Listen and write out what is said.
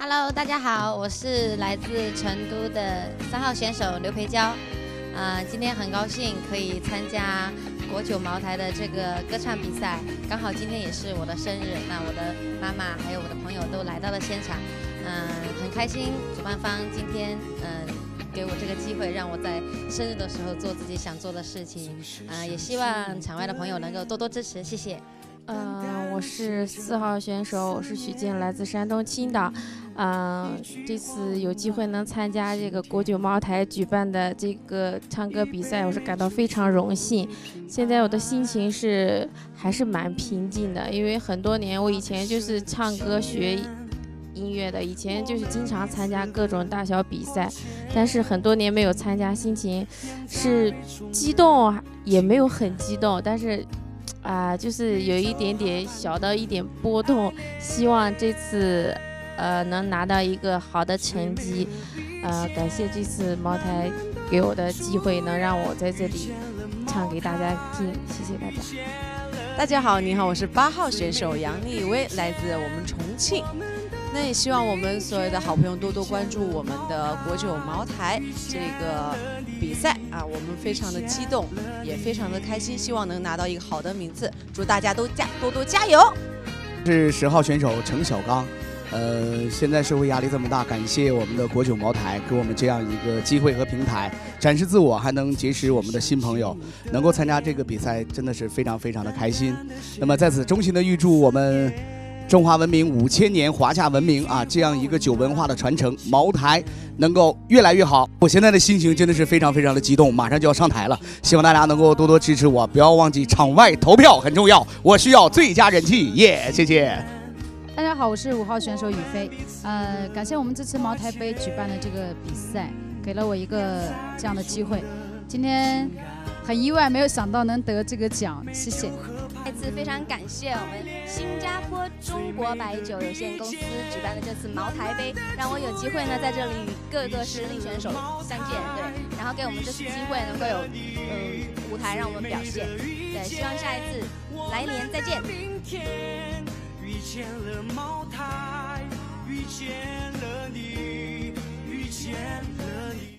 Hello， 大家好，我是来自成都的3号选手刘培娇。今天很高兴可以参加国酒茅台的这个歌唱比赛，刚好今天也是我的生日，那我的妈妈还有我的朋友都来到了现场，很开心，主办方今天给我这个机会，让我在生日的时候做自己想做的事情，也希望场外的朋友能够多多支持，谢谢。 我是4号选手，我是许静，来自山东青岛。这次有机会能参加这个国酒茅台举办的这个唱歌比赛，我是感到非常荣幸。现在我的心情还是蛮平静的，因为很多年我以前就是唱歌学音乐的，以前就是经常参加各种大小比赛，但是很多年没有参加，心情是激动，也没有很激动，但是就是有一点点小的一点波动，希望这次能拿到一个好的成绩，感谢这次茅台给我的机会，能让我在这里唱给大家听，谢谢大家。 大家好，你好，我是8号选手杨丽薇，来自我们重庆。那也希望我们所有的好朋友多多关注我们的国酒茅台这个比赛我们非常的激动，也非常的开心，希望能拿到一个好的名次，祝大家都多多加油。 是10号选手程小刚，现在社会压力这么大，感谢我们的国酒茅台给我们这样一个机会和平台，展示自我，还能结识我们的新朋友，能够参加这个比赛真的是非常非常的开心。那么在此衷心的预祝我们中华文明5000年华夏文明这样一个酒文化的传承，茅台能够越来越好。我现在的心情真的是非常非常的激动，马上就要上台了，希望大家能够多多支持我，不要忘记场外投票很重要，我需要最佳人气，谢谢。 大家好，我是5号选手雨飞，感谢我们这次茅台杯举办的这个比赛，给了我一个这样的机会，今天很意外，没有想到能得这个奖，谢谢。 再次非常感谢我们新加坡中国白酒有限公司举办的这次茅台杯，让我有机会呢在这里与各个实力选手相见，对，然后给我们这次机会能够有舞台让我们表现，对，希望下一次来年再见。遇见了茅台，遇见了你，遇见了你。